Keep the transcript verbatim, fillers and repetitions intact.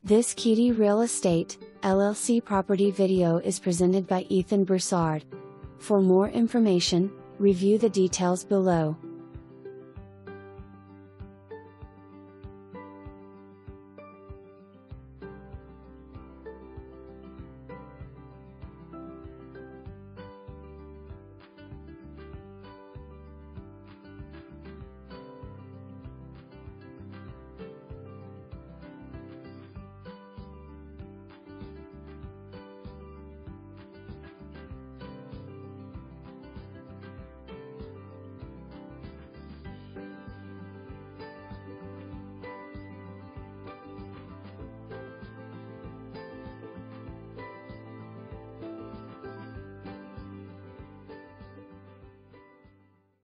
This Kitty Real Estate, L L C property video is presented by Ethan Broussard. For more information, review the details below.